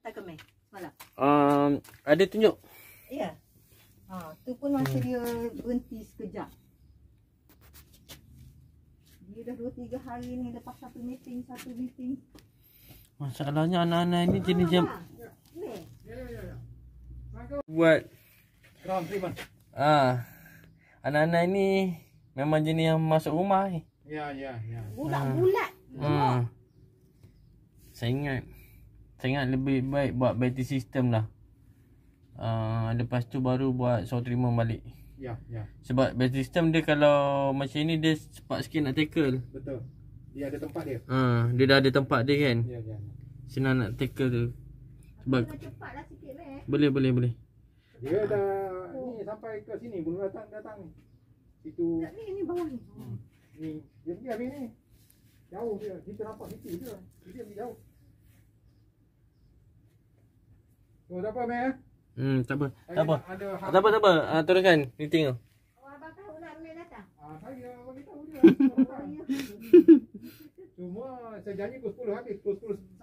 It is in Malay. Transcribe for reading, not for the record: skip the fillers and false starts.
hantar ke Meh semalam? Ada tunjuk. Ya. Tu pun masa dia berhenti sekejap. Dia dah 2-3 hari ni lepas satu meeting. Masalahnya anak-anak ini jenis jam Meh. buat anak-anak ini memang jenis yang masuk rumah ni. Ya. Bulat-bulat. Saya ingat lebih baik buat battery system lah. Lepas tu baru buat saw trimmer balik. Ya. Sebab battery system dia kalau macam ni dia cepat sikit nak tackle. Betul. Dia ada tempat dia. Dia dah ada tempat dia kan. Ya. Senang nak tackle tu. Sebab Cepatlah sikit Meh. boleh. Dia dah ni sampai ke sini belum datang ni. Itu Ni bawah ni. ni dia pergi habis ni. Jauh dia. Kita nampak situ je. Dia pergi jauh. Oh, tak apa Meh. tak apa. Teruskan meeting tu. Abang tahu nak Meh datang? Saya bagi tahu dia. Cuma saya janji pukul 10 habis. Pukul 10